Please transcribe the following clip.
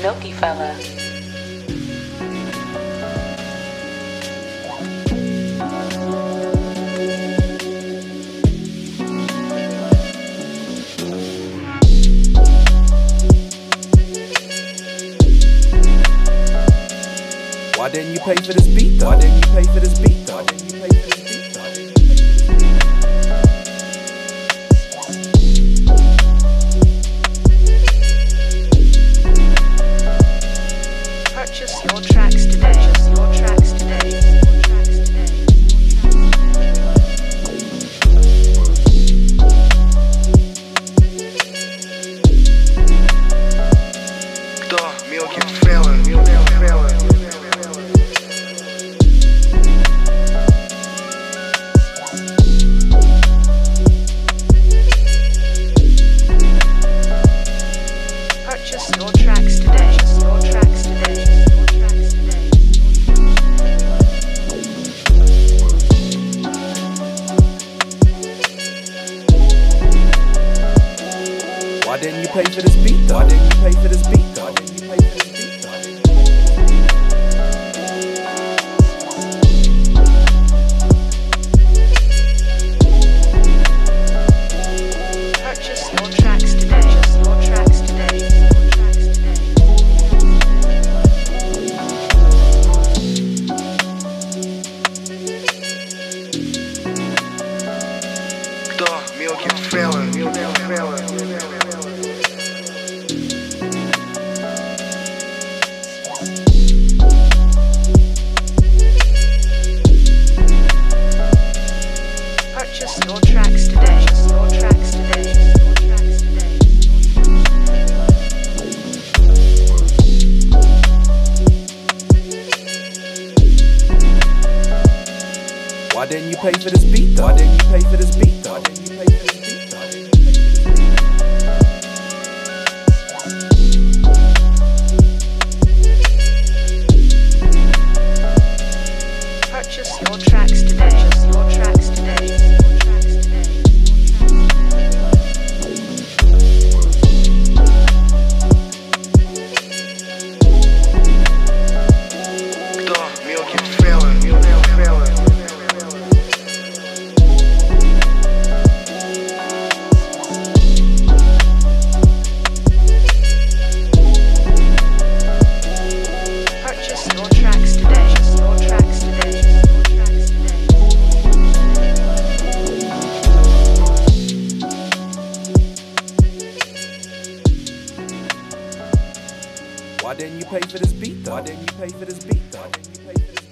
Noki fella. Why didn't you pay for this beat though? Why didn't you pay for this beat though? Why didn't you pay for this beat though? Purchase your tracks today. Purchase your tracks today. Кто? Мелкий феллон, мелкий феллон. Purchase your tracks today. Purchase your tracks today. Why didn't you pay for this beat though? Why didn't you pay for this beat though? Why didn't you pay for this beat though? Purchase your tracks today. Purchase your tracks today. Кто? Мелкий феллон, мелкий феллон. Purchase your tracks today. Purchase your tracks today. Why didn't you pay for this beat though? Why didn't you pay for this beat though? Why didn't you pay for this beat though? Why didn't you pay for this beat though? Purchase your tracks today. Purchase your tracks today. Кто? Мелкий феллон, мелкий феллон. Purchase your tracks today. Purchase your tracks today. Why didn't you pay for this beat though? Why didn't you pay for this beat though? Why didn't you pay for this